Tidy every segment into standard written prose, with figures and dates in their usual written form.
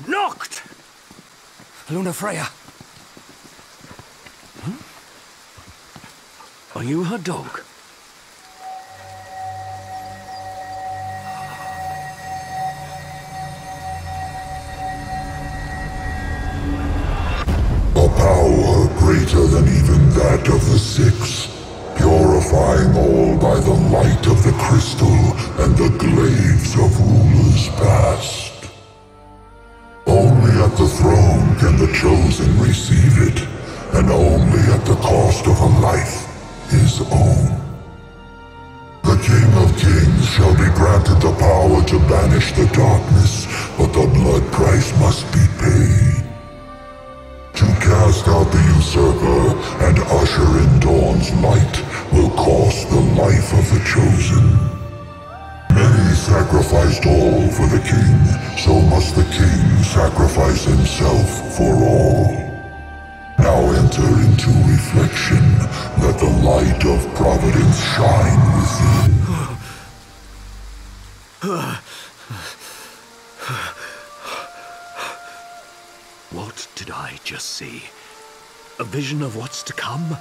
Noct! Lunafreya. Are you her dog? A power greater than even that of the Six, purifying all by the light of the crystal and the glaives of rulers past. Only at the throne can the chosen receive it, and only at the cost of a life his own. The King of Kings shall be granted the power to banish the darkness, but the blood price must be paid. To cast out the usurper and usher in Dawn's light will cost the life of the chosen. Many sacrificed all for the king, so must the king sacrifice himself for all. Now enter into reflection, let the light of Providence shine within. What did I just see? A vision of what's to come?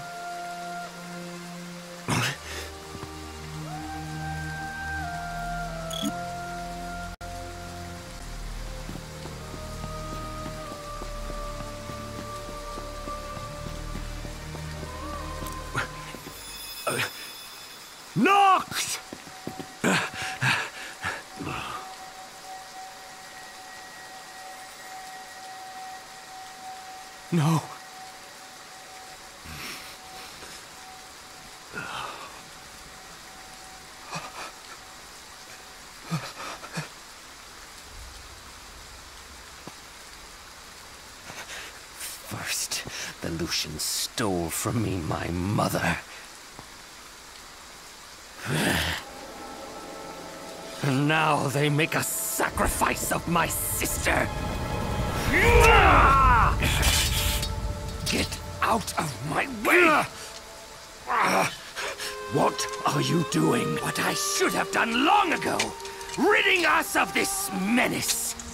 Noct! No. First, the Lucians stole from me my mother. And now they make a sacrifice of my sister. Get out of my way! What are you doing? What I should have done long ago! Ridding us of this menace!